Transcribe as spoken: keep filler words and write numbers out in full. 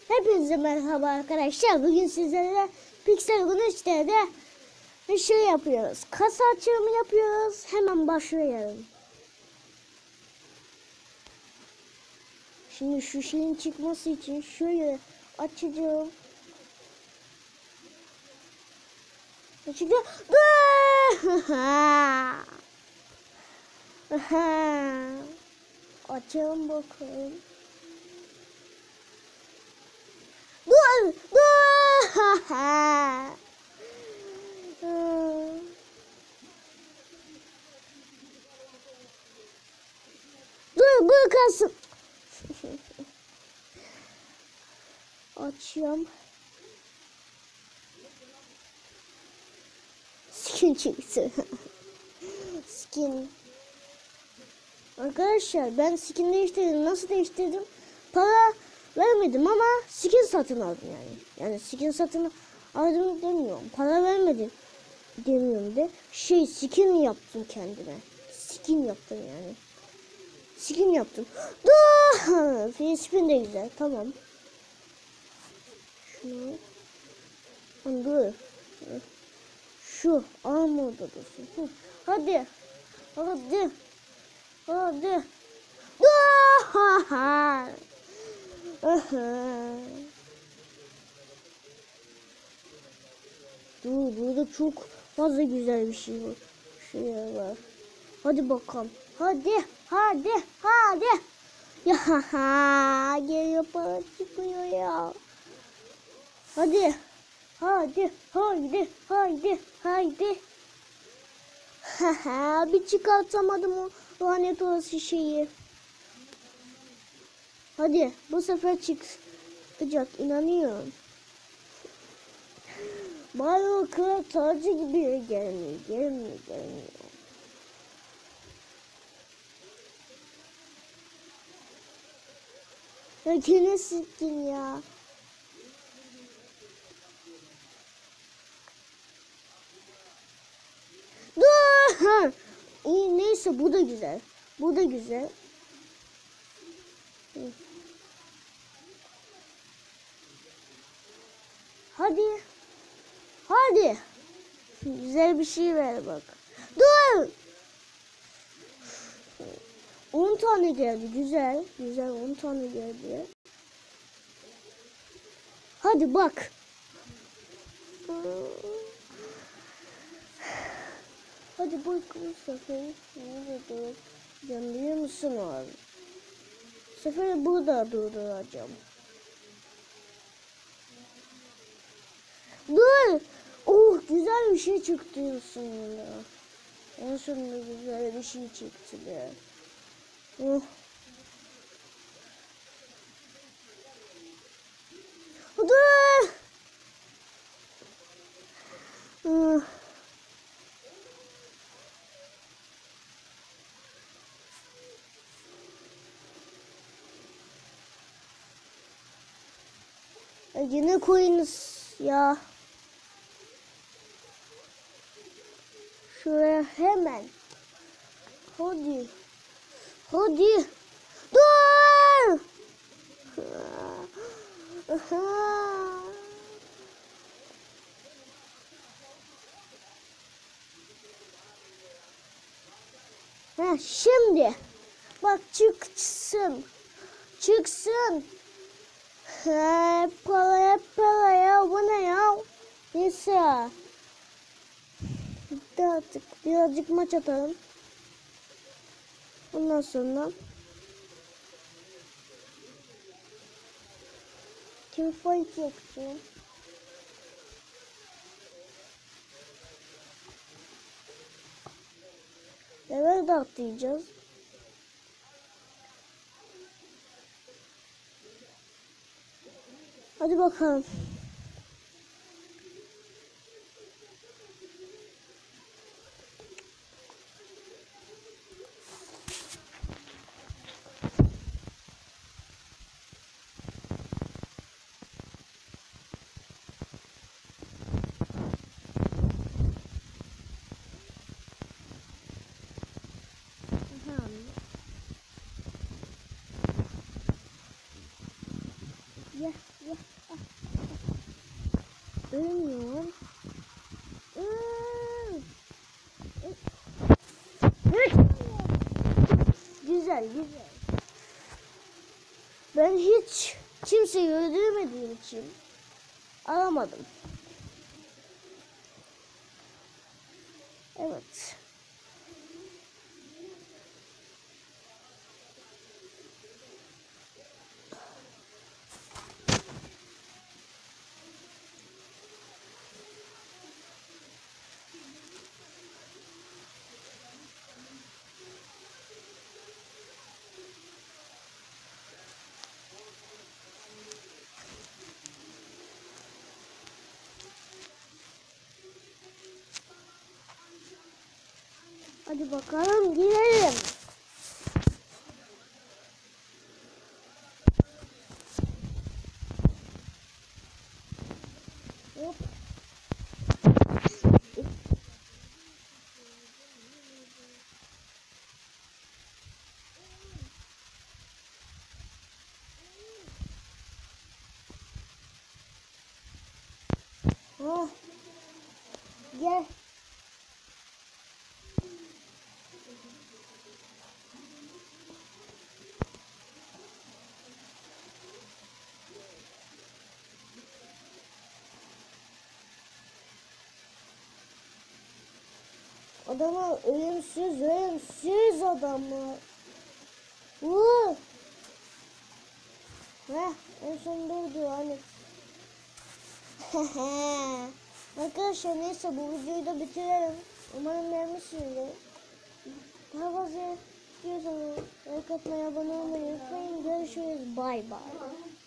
Hepinize merhaba arkadaşlar. Bugün sizlerle Pixel Gun üç D'de bir şey yapıyoruz. Kasa açılımı yapıyoruz. Hemen başlayalım. Şimdi şu şeyin çıkması için şöyle açacağım. Açacağım. Açalım bakalım. Dur, dur. Dur, dur kalsın. Açıyorum. Skin çıktı. Skin. Arkadaşlar ben skin değiştirdim. Nasıl değiştirdim? Para vermedim ama skin satın aldım yani. Yani skin satın aldım demiyorum. Para vermedim demiyorum de. Şey skin yaptım kendime. Skin yaptım yani. Skin yaptım. Dur. Free spin de güzel. Tamam. Şunu. Dur. Şu armorda dursun. Hadi. Hadi. Hadi. Dur. Dur, burada çok fazla güzel bir şey var. Şey var. Hadi bakalım. Hadi, hadi, hadi. Ya ha, geliyor para çıkıyor ya. Hadi. Hadi, haydi, haydi, haydi. Haha, bir çıkartamadım o lanet olası şeyi. Hadi, bu sefer çıkacak, inanıyorum. Mario Kart tacı gibi gelmiyor, gelmiyor, gelmiyor. Ya gene skin ya. Dur. İyi, neyse bu da güzel. Bu da güzel. Hadi. Hadi. Güzel bir şey ver bak. Dur. on tane geldi. Güzel. Güzel on tane geldi. Hadi bak. Hadi bak bu sefer. Canlıyor musun abi? Bu sefer burada durduracağım. Dur. Oh, güzel bir şey çıktı en sonunda. En sonunda güzel bir şey çıktı be. Oh. Dur. Oh. Yine koyunuz ya. Şuraya hemen. Hadi. Hadi. Dur. Ha, şimdi. Bak çıksın. Çıksın. He, para hep para ya. Bu ne ya? Neyse. Bitti artık. Birazcık maç atalım. Ondan sonra team fight yapacağım. Level de atlayacağız. Hadi bakalım. Yeah, yeah. Ölmüyor. Güzel güzel. Ben hiç kimseyi öldüremediğim için alamadım. Evet. Hadi bakalım girelim. Hop. Oh. Gel. Adamı ölümsüz, ölümsüz adamı. Vur. Heh, en son durdu hani. Arkadaşlar neyse bu videoyu da bitirelim. Umarım beğenmişsinizdir. Daha fazla istiyorsanız like atmayı, abone olmayı unutmayın. Görüşürüz. Bay bay.